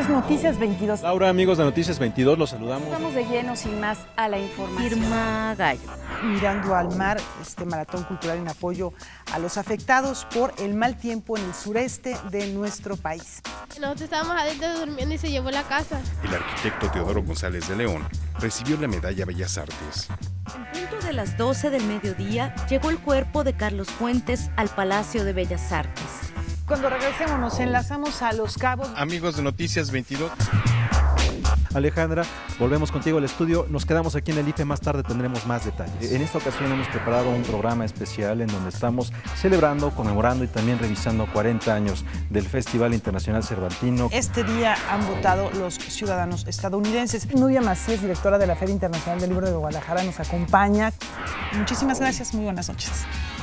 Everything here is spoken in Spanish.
es Noticias 22. Laura, amigos de Noticias 22, los saludamos. Vamos de lleno, sin más, a la información. Irma Gallo. Mirando al mar, este maratón cultural en apoyo a los afectados por el mal tiempo en el sureste de nuestro país. Nosotros estábamos adentro durmiendo y se llevó la casa. El arquitecto Teodoro González de León recibió la medalla Bellas Artes. En punto de las 12 del mediodía, llegó el cuerpo de Carlos Fuentes al Palacio de Bellas Artes. Cuando regresemos nos enlazamos a Los Cabos. Amigos de Noticias 22. Alejandra, volvemos contigo al estudio. Nos quedamos aquí en el IFE, más tarde tendremos más detalles. En esta ocasión hemos preparado un programa especial en donde estamos celebrando, conmemorando y también revisando 40 años del Festival Internacional Cervantino. Este día han votado los ciudadanos estadounidenses. Nubia Macías, directora de la Feria Internacional del Libro de Guadalajara, nos acompaña. Muchísimas gracias, muy buenas noches.